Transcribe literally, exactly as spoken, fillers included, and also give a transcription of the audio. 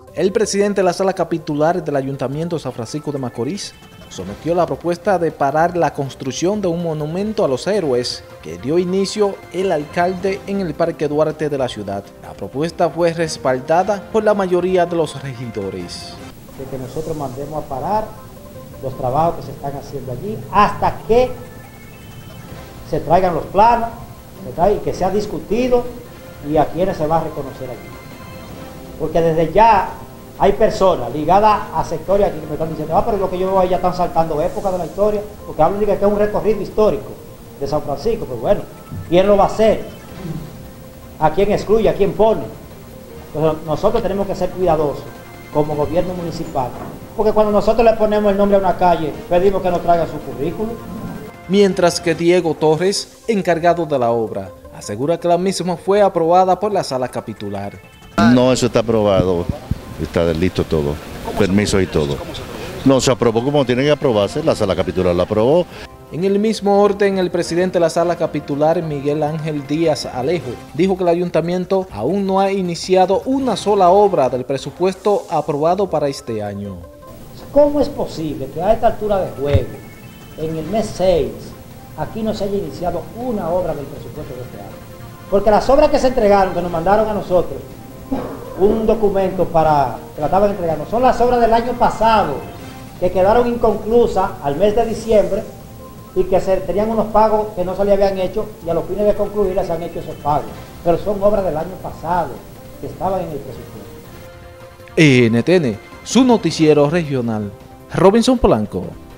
El presidente de la Sala Capitular del Ayuntamiento de San Francisco de Macorís sometió la propuesta de parar la construcción de un monumento a los héroes que dio inicio el alcalde en el Parque Duarte de la ciudad. La propuesta fue respaldada por la mayoría de los regidores. De que nosotros mandemos a parar los trabajos que se están haciendo allí hasta que se traigan los planos y que sea discutido y a quienes se va a reconocer allí. Porque desde ya hay personas ligadas a sectores aquí que me están diciendo, ah, pero lo que yo veo ahí ya están saltando épocas de la historia, porque hablan de que es un recorrido histórico de San Francisco. Pues bueno, ¿quién lo va a hacer? ¿A quién excluye? ¿A quién pone? Entonces nosotros tenemos que ser cuidadosos como gobierno municipal, porque cuando nosotros le ponemos el nombre a una calle, pedimos que nos traiga su currículum. Mientras que Diego Torres, encargado de la obra, asegura que la misma fue aprobada por la Sala Capitular. No, eso está aprobado, está listo todo, permiso y todo. No se aprobó como tiene que aprobarse, la Sala Capitular la aprobó. En el mismo orden, el presidente de la Sala Capitular, Miguel Ángel Díaz Alejo, dijo que el ayuntamiento aún no ha iniciado una sola obra del presupuesto aprobado para este año. ¿Cómo es posible que a esta altura de juego, en el mes seis, aquí no se haya iniciado una obra del presupuesto de este año? Porque las obras que se entregaron, que nos mandaron a nosotros, un documento para que la estaban entregando, son las obras del año pasado, que quedaron inconclusas al mes de diciembre y que se tenían unos pagos que no se le habían hecho y a los fines de concluirlas se han hecho esos pagos. Pero son obras del año pasado que estaban en el presupuesto. N T N, su noticiero regional, Robinson Polanco.